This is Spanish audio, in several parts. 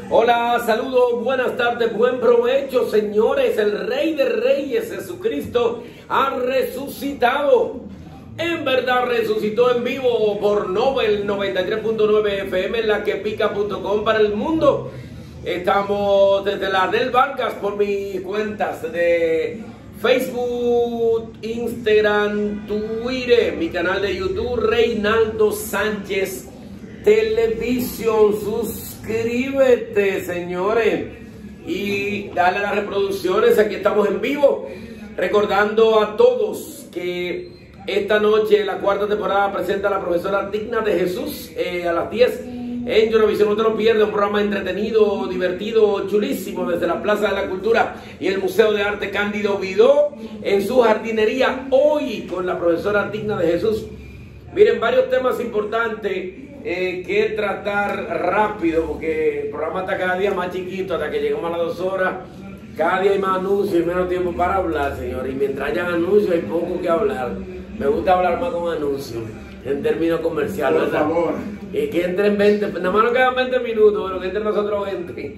Hola, saludos, buenas tardes, buen provecho, señores. El Rey de Reyes, Jesucristo, ha resucitado. En verdad resucitó en vivo por Nobel 93.9 FM en laquepica.com para el mundo. Estamos desde la del Vargas por mis cuentas de Facebook, Instagram, Twitter, mi canal de YouTube, Reinaldo Sánchez Televisión. Suscríbete, señores, y dale a las reproducciones. Aquí estamos en vivo, recordando a todos que esta noche la cuarta temporada presenta a la profesora Digna de Jesús a las 10 en Eurovisión. No te lo pierdas, un programa entretenido, divertido, chulísimo, desde la Plaza de la Cultura y el Museo de Arte Cándido Vidó en su jardinería, hoy con la profesora Digna de Jesús. Miren, varios temas importantes que tratar rápido, porque el programa está cada día más chiquito hasta que llegamos a las 2 horas. Cada día hay más anuncios y menos tiempo para hablar, señores. Y mientras hayan anuncios hay poco que hablar. Me gusta hablar más con anuncios, en términos comerciales. Por favor. Y que entren 20, nada más nos quedan 20 minutos, pero que entren nosotros 20.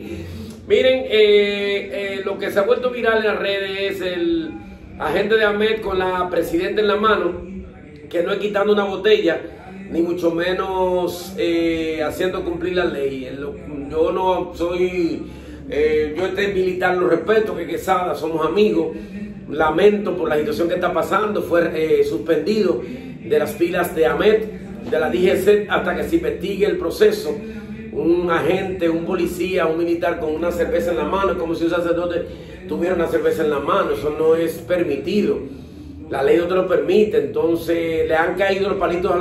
Miren, lo que se ha vuelto viral en las redes es el agente de AMET con la presidenta en la mano, que no es quitando una botella, ni mucho menos haciendo cumplir la ley. Yo no soy, yo este militar lo respeto, que Quesada, somos amigos. Lamento por la situación que está pasando. Fue suspendido de las filas de AMET, de la DGC, hasta que se investigue el proceso. Un agente, un policía, un militar con una cerveza en la mano, como si un sacerdote tuviera una cerveza en la mano. Eso no es permitido. La ley no te lo permite. Entonces le han caído los palitos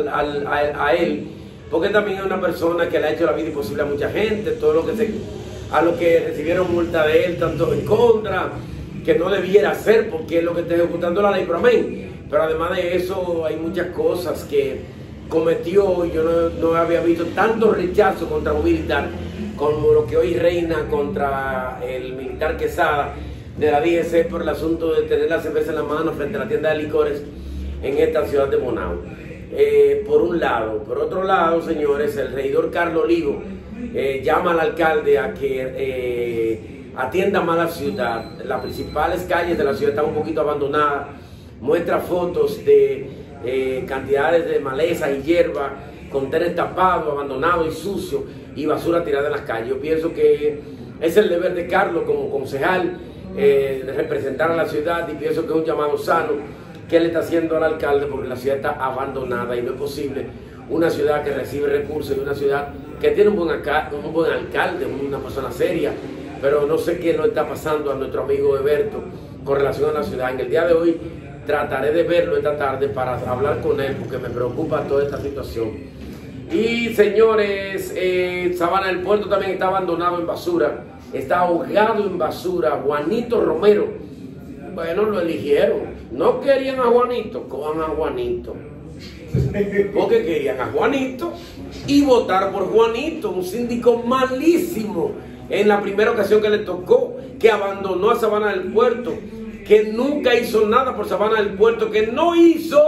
a él, porque también es una persona que le ha hecho la vida imposible a mucha gente. Todo lo que a los que recibieron multa de él, tanto en contra, que no debiera hacer, porque es lo que está ejecutando la ley, pero amén. Pero además de eso hay muchas cosas que cometió. Yo no había visto tanto rechazo contra un militar como lo que hoy reina contra el militar Quesada de la DGC por el asunto de tener la cerveza en la mano frente a la tienda de licores en esta ciudad de Bonao. Por un lado. Por otro lado, señores, el regidor Carlos Olivo llama al alcalde a que atienda más la ciudad. Las principales calles de la ciudad están un poquito abandonadas. Muestra fotos de cantidades de maleza y hierba, contenes tapados, abandonados y sucios, y basura tirada en las calles. Yo pienso que es el deber de Carlos como concejal de representar a la ciudad, y pienso que es un llamado sano que él está haciendo al alcalde, porque la ciudad está abandonada y no es posible una ciudad que recibe recursos y una ciudad que tiene un buen alcalde, una persona seria. Pero no sé qué nos está pasando a nuestro amigo Eberto con relación a la ciudad. En el día de hoy trataré de verlo esta tarde para hablar con él, porque me preocupa toda esta situación. Y señores, Sabana del Puerto también está abandonado en basura, está ahogado en basura. Juanito Romero, bueno, lo eligieron. No querían a Juanito, cojan a Juanito. Porque querían a Juanito y votar por Juanito, un síndico malísimo. En la primera ocasión que le tocó, que abandonó a Sabana del Puerto, que nunca hizo nada por Sabana del Puerto, que no hizo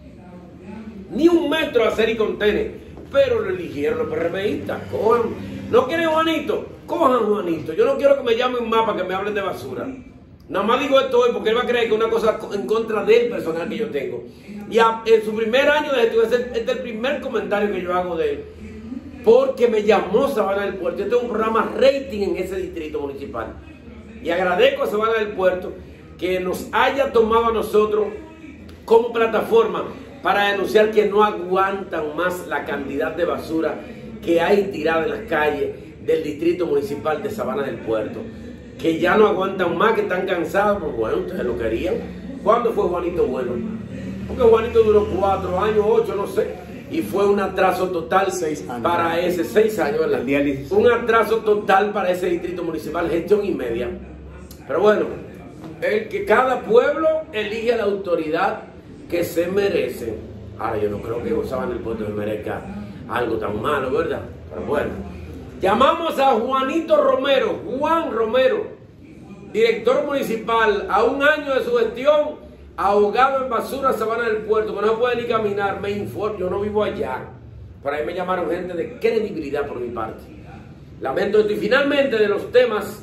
ni un metro de hacer y contener, pero lo eligieron los PRMistas. Cojan, no quieren Juanito, cojan Juanito. Yo no quiero que me llamen más para que me hablen de basura. Nada más digo esto hoy porque él va a creer que es una cosa en contra del personal que yo tengo. Y en su primer año de gestión, este es el primer comentario que yo hago de él, porque me llamó Sabana del Puerto. Yo tengo un programa rating en ese distrito municipal. Y agradezco a Sabana del Puerto que nos haya tomado a nosotros como plataforma para denunciar que no aguantan más la cantidad de basura que hay tirada en las calles del distrito municipal de Sabana del Puerto. Que ya no aguantan más, que están cansados. Pues bueno, ustedes lo querían. ¿Cuándo fue Juanito bueno? Porque Juanito duró 4 años, 8, no sé. Y fue un atraso total 6 años. Para ese 6 años, ¿verdad? Un atraso total para ese distrito municipal, gestión y media. Pero bueno, que cada pueblo elige a la autoridad que se merece. Ahora, yo no creo que Sabana del Puerto se merezca algo tan malo, ¿verdad? Pero bueno, llamamos a Juanito Romero, Juan Romero, director municipal, a un año de su gestión, ahogado en basura, Sabana del Puerto, que no se puede ni caminar. Me informo, yo no vivo allá. Por ahí me llamaron gente de credibilidad por mi parte. Lamento esto. Y finalmente, de los temas,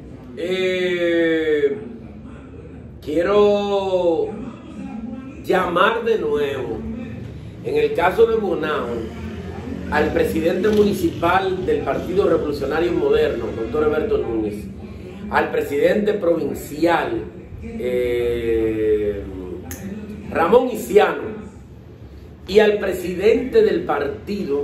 quiero llamar de nuevo, en el caso de Bonao, al presidente municipal del Partido Revolucionario Moderno, doctor Alberto Núñez, al presidente provincial, Ramón Iciano, y al presidente del partido,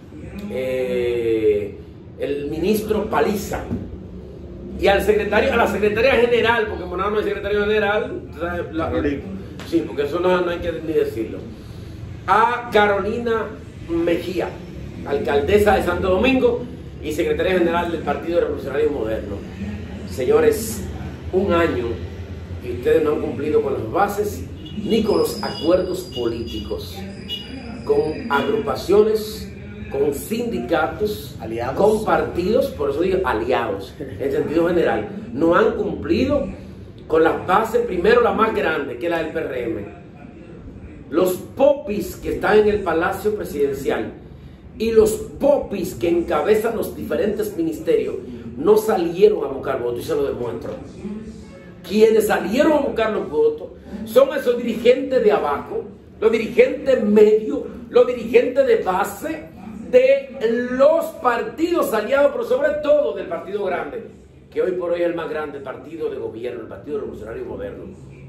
el ministro Paliza, y al secretario, a la secretaria general, porque Bonao no es secretario general, sí, porque eso no hay que ni decirlo, a Carolina Mejía, alcaldesa de Santo Domingo y secretaria general del Partido Revolucionario Moderno. Señores, un año y ustedes no han cumplido con las bases ni con los acuerdos políticos, con agrupaciones, con sindicatos, aliados, con partidos, por eso digo aliados, en sentido general. No han cumplido con las bases, primero la más grande, que es la del PRM. Los popis que están en el Palacio Presidencial y los popis que encabezan los diferentes ministerios no salieron a buscar votos, y se lo demuestro. Quienes salieron a buscar los votos son esos dirigentes de abajo, los dirigentes medios, los dirigentes de base de los partidos aliados, pero sobre todo del partido grande, que hoy por hoy es el más grande partido de gobierno, el Partido Revolucionario Moderno.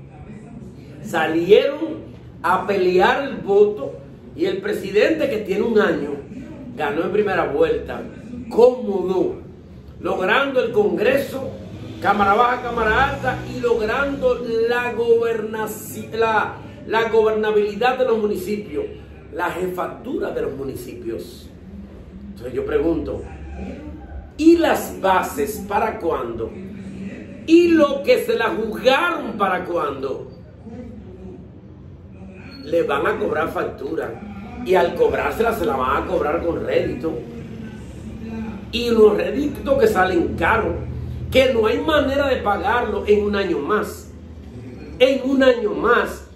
Salieron a pelear el voto y el presidente, que tiene un año, ganó en primera vuelta, cómodo, logrando el Congreso, Cámara Baja, Cámara Alta, y logrando la gobernabilidad de los municipios, la jefatura de los municipios. Entonces yo pregunto, ¿y las bases para cuándo? ¿Y lo que se la jugaron para cuándo? Le van a cobrar factura, y al cobrársela se la van a cobrar con rédito, y los réditos que salen caros, que no hay manera de pagarlo en un año más. En un año más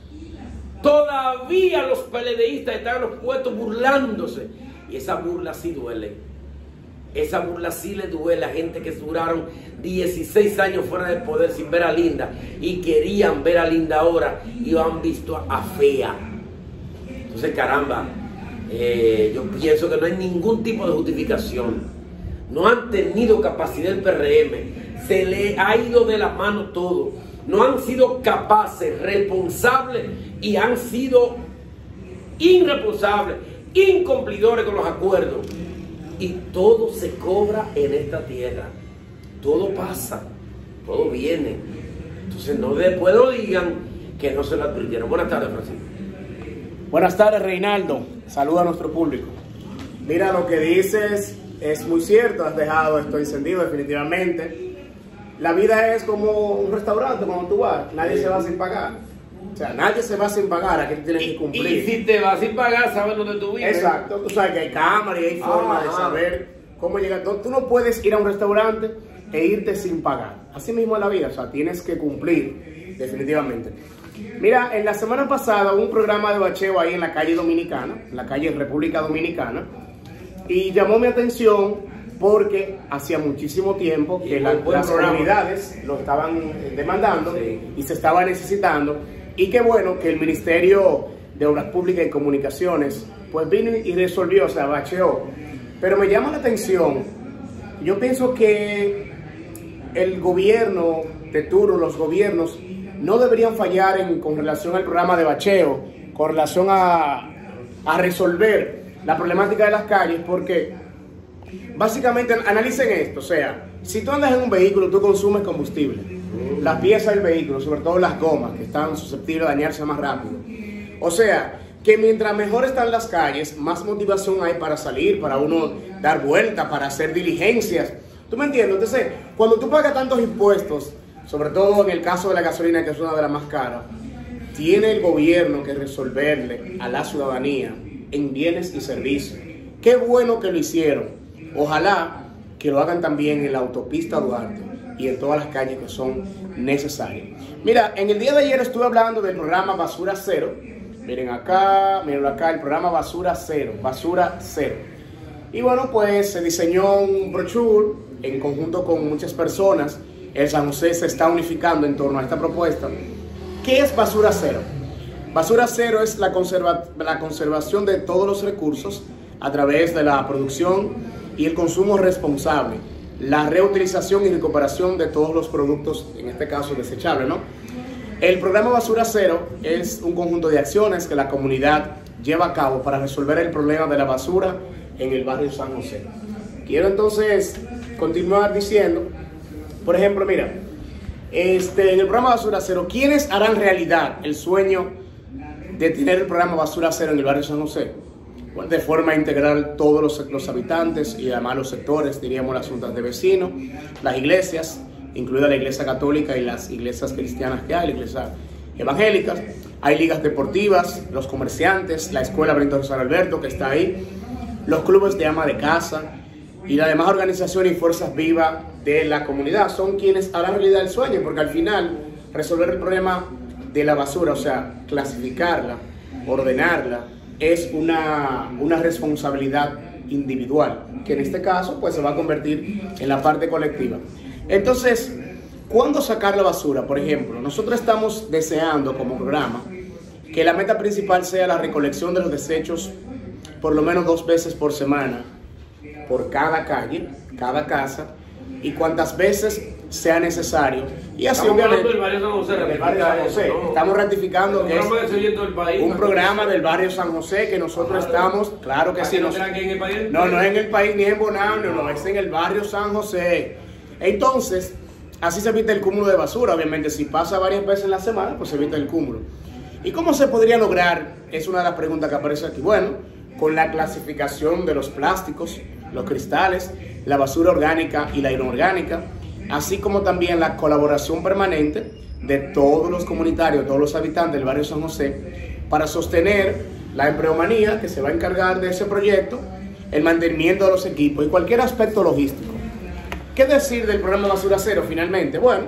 todavía los PLDistas están en los puestos burlándose, y esa burla sí duele. Esa burla sí le duele a gente que duraron 16 años fuera del poder sin ver a Linda y querían ver a Linda ahora y han visto a Fea. Entonces, caramba, yo pienso que no hay ningún tipo de justificación. No han tenido capacidad el PRM, se le ha ido de la mano todo. No han sido capaces, responsables, y han sido irresponsables, incumplidores con los acuerdos. Y todo se cobra en esta tierra. Todo pasa, todo viene. Entonces no después lo digan que no se lo advirtieron. Buenas tardes, Francisco. Buenas tardes, Reinaldo. Saluda a nuestro público. Mira, lo que dices es muy cierto. Has dejado esto encendido definitivamente. La vida es como un restaurante cuando tú vas. Nadie se va sin pagar. O sea, nadie se va sin pagar, aquí tienes que cumplir. Y si te vas sin pagar, sabes dónde tú vives. Exacto, tú sabes que hay cámara y hay forma de saber cómo llegar. Tú no puedes ir a un restaurante e irte sin pagar. Así mismo es la vida, o sea, tienes que cumplir, definitivamente. Mira, en la semana pasada hubo un programa de bacheo ahí en la calle Dominicana, en la calle República Dominicana, y llamó mi atención porque hacía muchísimo tiempo que las comunidades lo estaban demandando, sí, y se estaba necesitando. Y qué bueno que el Ministerio de Obras Públicas y Comunicaciones pues vino y resolvió, o sea, bacheó. Pero me llama la atención, yo pienso que el gobierno de turno, los gobiernos, no deberían fallar con relación al programa de bacheo, con relación a resolver la problemática de las calles, porque básicamente analicen esto, o sea, si tú andas en un vehículo, tú consumes combustible. Las piezas del vehículo, sobre todo las gomas, que están susceptibles de dañarse más rápido. O sea, que mientras mejor están las calles, más motivación hay para salir, para uno dar vueltas, para hacer diligencias. ¿Tú me entiendes? Entonces, cuando tú pagas tantos impuestos, sobre todo en el caso de la gasolina, que es una de las más caras, tiene el gobierno que resolverle a la ciudadanía en bienes y servicios. Qué bueno que lo hicieron. Ojalá que lo hagan también en la autopista Duarte y en todas las calles que son necesarias. Mira, en el día de ayer estuve hablando del programa Basura Cero. Miren acá, el programa Basura Cero, Basura Cero. Y bueno, pues se diseñó un brochure en conjunto con muchas personas. El San José se está unificando en torno a esta propuesta. ¿Qué es Basura Cero? Basura Cero es la conservación de todos los recursos a través de la producción y el consumo responsable, la reutilización y recuperación de todos los productos, en este caso desechables, ¿no? El programa Basura Cero es un conjunto de acciones que la comunidad lleva a cabo para resolver el problema de la basura en el barrio San José. Quiero entonces continuar diciendo, por ejemplo, mira, en el programa Basura Cero, ¿quiénes harán realidad el sueño de tener el programa Basura Cero en el barrio San José? Bueno, de forma integral todos los habitantes y además los sectores, diríamos las juntas de vecinos, las iglesias, incluida la iglesia católica y las iglesias cristianas que hay, las iglesias evangélicas, hay ligas deportivas, los comerciantes, la escuela Benito Rosario Alberto que está ahí, los clubes de ama de casa y las demás organizaciones y fuerzas vivas de la comunidad son quienes harán realidad el sueño, porque al final resolver el problema de la basura, o sea, clasificarla, ordenarla, es una responsabilidad individual, que en este caso pues se va a convertir en la parte colectiva. Entonces, ¿cuándo sacar la basura? Por ejemplo, nosotros estamos deseando como programa que la meta principal sea la recolección de los desechos por lo menos 2 veces por semana, por cada calle, cada casa, y cuantas veces sea necesario. Y así obviamente del barrio San José, ¿no? Estamos ratificando que es un programa del barrio San José que nosotros estamos, claro que sí. No es en el país ni en Bonao, no, es en el barrio San José. Entonces, así se evita el cúmulo de basura. Obviamente, si pasa varias veces en la semana, pues se evita el cúmulo. ¿Y cómo se podría lograr? Es una de las preguntas que aparece aquí. Bueno, con la clasificación de los plásticos, los cristales, la basura orgánica y la inorgánica, así como también la colaboración permanente de todos los comunitarios, todos los habitantes del barrio San José, para sostener la empleomanía que se va a encargar de ese proyecto, el mantenimiento de los equipos y cualquier aspecto logístico. ¿Qué decir del programa Basura Cero finalmente? Bueno,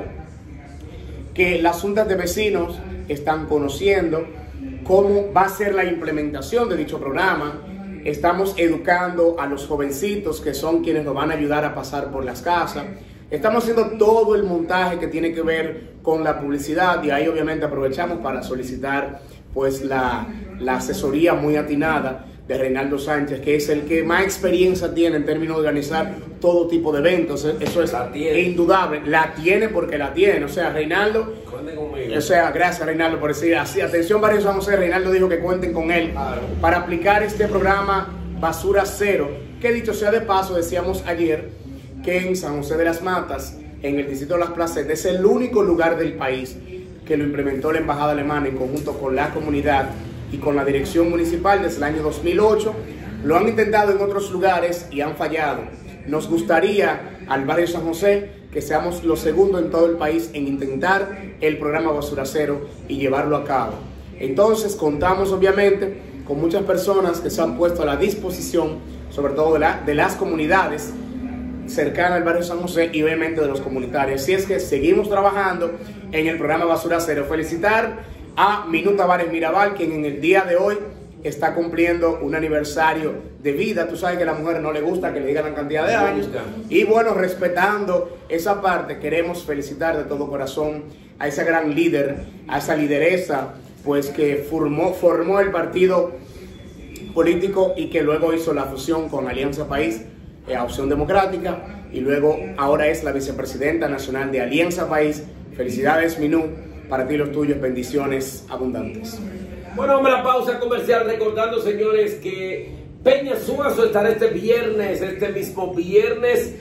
que las juntas de vecinos están conociendo cómo va a ser la implementación de dicho programa. Estamos educando a los jovencitos que son quienes nos van a ayudar a pasar por las casas. Estamos haciendo todo el montaje que tiene que ver con la publicidad y ahí obviamente aprovechamos para solicitar pues la asesoría muy atinada de Reinaldo Sánchez, que es el que más experiencia tiene en términos de organizar todo tipo de eventos. Eso es indudable. La tiene porque la tiene. O sea, Reinaldo, o sea, gracias Reinaldo por decir así. Atención barrio San José, Reinaldo dijo que cuenten con él para aplicar este programa Basura Cero, que dicho sea de paso, decíamos ayer que en San José de las Matas, en el distrito de Las Placetas, es el único lugar del país que lo implementó la embajada alemana en conjunto con la comunidad y con la dirección municipal desde el año 2008. Lo han intentado en otros lugares y han fallado. Nos gustaría al barrio San José que seamos los segundos en todo el país en intentar el programa Basura Cero y llevarlo a cabo. Entonces contamos obviamente con muchas personas que se han puesto a la disposición, sobre todo de las comunidades cercanas al barrio San José y obviamente de los comunitarios. Así es que seguimos trabajando en el programa Basura Cero. Felicitar a Minú Tavares Mirabal, quien en el día de hoy está cumpliendo un aniversario de vida. Tú sabes que a la mujer no le gusta que le digan la cantidad de años. Y bueno, respetando esa parte, queremos felicitar de todo corazón a esa gran líder, a esa lideresa, pues que formó el partido político y que luego hizo la fusión con Alianza País, Opción Democrática, y luego ahora es la vicepresidenta nacional de Alianza País. Felicidades, Minú, para ti y los tuyos, bendiciones abundantes. Bueno, vamos a la pausa comercial, recordando, señores, que Peña Suazo estará este mismo viernes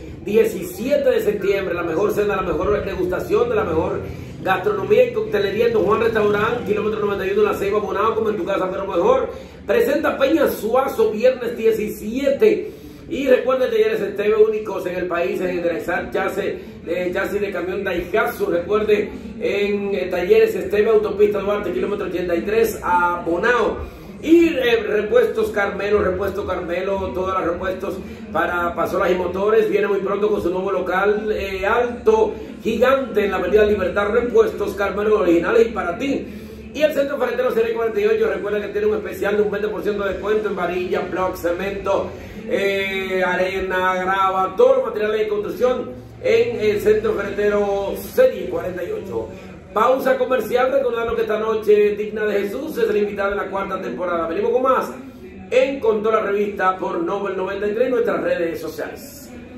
17 de septiembre, la mejor cena, la mejor degustación de la mejor gastronomía y coctelería en Don Juan Restaurant, kilómetro 91 La Ceiba, Bonao, como en tu casa, pero mejor. Presenta Peña Suazo, viernes 17. Y recuerden, talleres Esteve, únicos en el país en enderezar chasis de camión Daihatsu. Recuerde, en talleres Esteve, autopista Duarte, kilómetro 83 a Bonao. Y repuestos Carmelo, todos los repuestos para pasolas y motores. Viene muy pronto con su nuevo local alto, gigante, en la avenida Libertad. Repuestos Carmelo, originales y para ti. Y el Centro Ferretero Serie 48, recuerda que tiene un especial de un 20% de descuento en varilla, block, cemento, arena, grava, todos los materiales de construcción en el Centro Ferretero Serie 48. Pausa comercial, recordando que esta noche Digna de Jesús es la invitada en la 4ª temporada. Venimos con más en Con Toda la Revista por Nobel 93 y nuestras redes sociales.